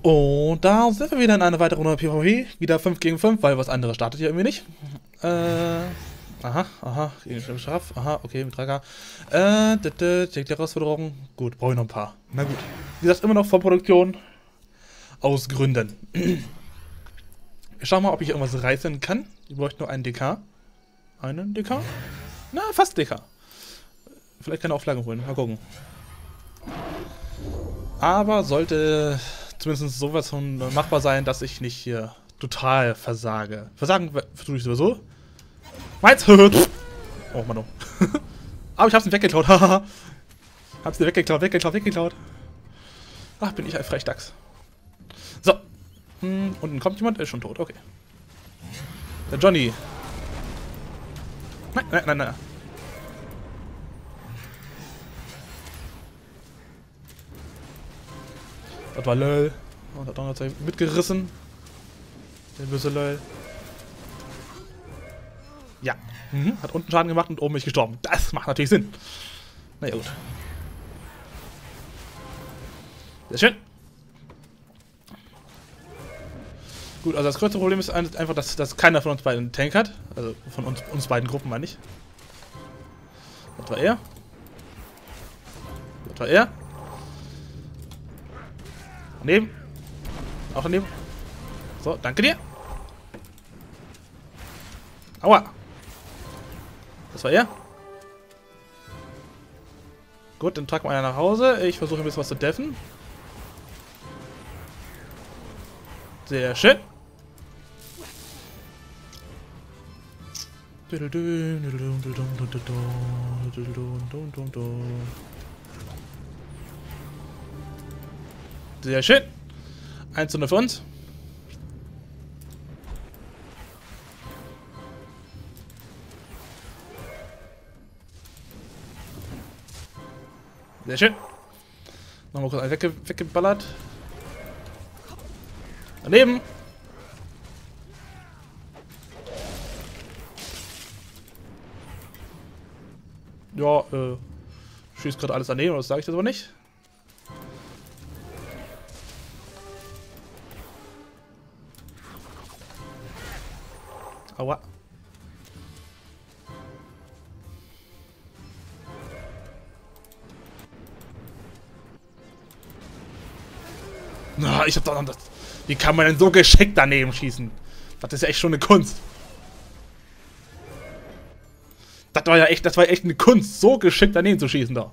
Und da sind wir wieder in einer weiteren Runde PvP. Wieder 5 gegen 5, weil was anderes startet hier irgendwie nicht. Aha, gegen Schaf. Aha, okay, mit 3K. Die Herausforderung. Gut, brauche ich noch ein paar. Na gut. Wie gesagt, immer noch Vorproduktion. Aus Gründen. Ich schau mal, ob ich irgendwas reißen kann. Ich bräuchte nur einen DK. Einen DK? Na, fast DK. Vielleicht kann er auch Flaggen holen. Mal gucken. Aber sollte zumindest sowas von machbar sein, dass ich nicht hier total versage. Versagen versuche ich sowieso. Meins! Oh Mann. Aber ich hab's ihn weggeklaut. Hab's ihn weggeklaut. Ach, bin ich ein Frechdachs. So. Unten kommt jemand, ist schon tot. Okay. Der Johnny. Nein. Das war LOL. Und hat auch noch mitgerissen. Der böse LOL. Ja. Hat unten Schaden gemacht und oben bin ich gestorben. Das macht natürlich Sinn. Naja, gut. Sehr schön. Gut, also das größte Problem ist einfach, dass keiner von uns beiden einen Tank hat. Also von uns beiden Gruppen, meine ich. Das war er. Das war er. Daneben. Auch daneben. So, danke dir. Aua. Das war er. Gut, dann tragen wir einer nach Hause. Ich versuche ein bisschen was zu deffen. Sehr schön. Sehr schön. 1:0 für uns. Sehr schön. Nochmal kurz einen weggeballert. Daneben. Ja, schießt gerade alles daneben, das sage ich das aber nicht. Aua. Na, ich hab doch noch das. Wie kann man denn so geschickt daneben schießen? Das ist ja echt schon eine Kunst. Das war echt eine Kunst, so geschickt daneben zu schießen da.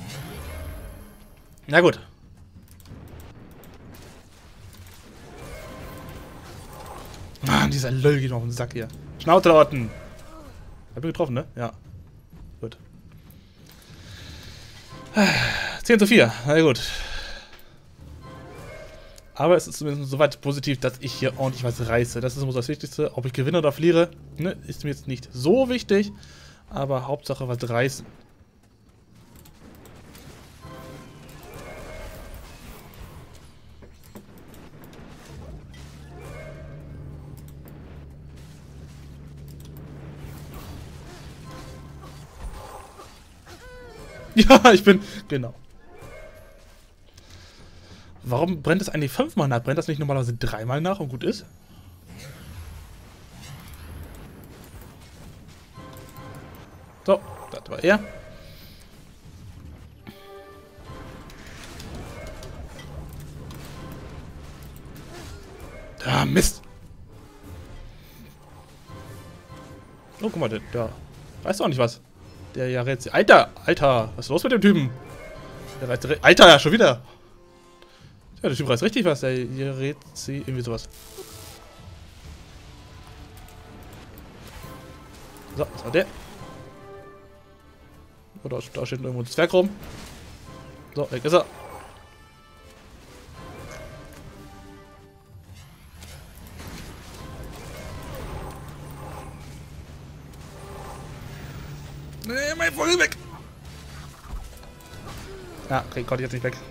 Na gut. Mann, dieser Löll geht noch auf den Sack hier. Schnauze da unten. Hab ich getroffen, ne? Ja. Gut. 10:4. Na gut. Aber es ist zumindest soweit positiv, dass ich hier ordentlich was reiße. Das ist immer das Wichtigste. Ob ich gewinne oder verliere, ne, ist mir jetzt nicht so wichtig. Aber Hauptsache was reißen. Ja, ich bin... Genau. Warum brennt es eigentlich 5-mal nach? Brennt das nicht normalerweise 3-mal nach und gut ist? So, das war er. Ah, Mist. Oh, guck mal, der weiß doch nicht was. Der ja rät... Alter, was ist los mit dem Typen? Der reißt... Alter, ja, schon wieder. Ja, der Typ reißt richtig was. Der hier rät sie irgendwie sowas. So, das war der. Oh, da steht irgendwo ein Zwerg rum. So, weg ist er. Nee, mein Vogel weg. Ja, okay, konnte ich jetzt nicht weg.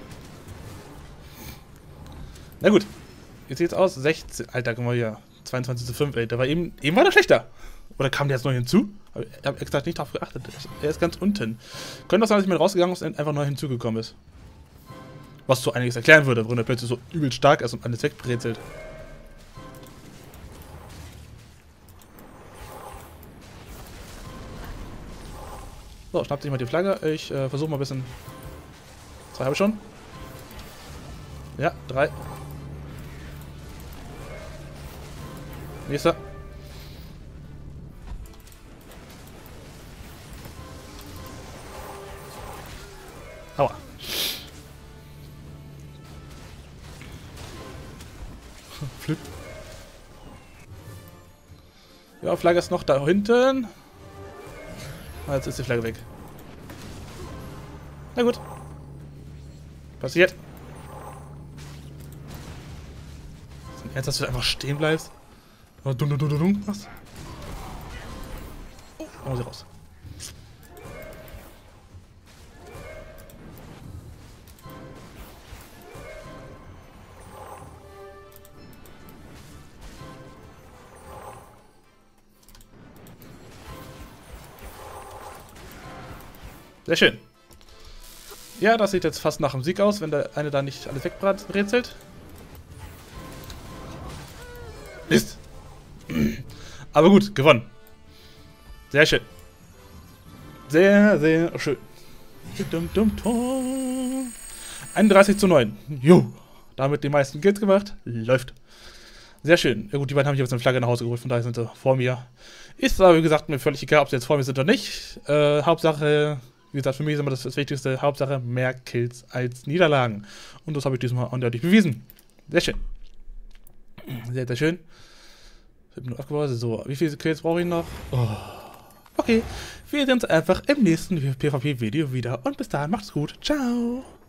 Na gut. Wie sieht's aus? 16. Alter, guck mal hier. 22:5, ey. Der war eben war der schlechter. Oder kam der jetzt neu hinzu? Ich habe extra nicht darauf geachtet. Er ist ganz unten. Könnte auch sein, dass ich mal rausgegangen ist und einfach neu hinzugekommen ist. Was so einiges erklären würde, warum er plötzlich so übel stark ist und alles wegbrezelt. So, schnappt sich mal die Flagge. Ich versuche mal ein bisschen... 2 habe ich schon. Ja, 3. Nächster. Aua. Flip. Ja, Flagge ist noch da hinten. Ah, jetzt ist die Flagge weg. Na gut. Passiert. Ernst, dass du einfach stehen bleibst? Was? Oh, muss ich raus. Sehr schön. Ja, das sieht jetzt fast nach dem Sieg aus, wenn der eine da nicht alles wegbrezelt. Mist. Aber gut, gewonnen. Sehr schön. Sehr, sehr schön. 31:9. Jo. Damit die meisten Kills gemacht. Läuft. Sehr schön. Ja gut, die beiden haben sich jetzt eine Flagge nach Hause geholt, von daher sind sie vor mir. Ist aber, wie gesagt, mir völlig egal, ob sie jetzt vor mir sind oder nicht. Hauptsache, wie gesagt, für mich ist immer das Wichtigste. Hauptsache, mehr Kills als Niederlagen. Und das habe ich diesmal eindeutig bewiesen. Sehr schön. Sehr, sehr schön. So, wie viele Kills brauche ich noch? Oh. Okay, wir sehen uns einfach im nächsten PvP-Video wieder. Und bis dahin, macht's gut. Ciao.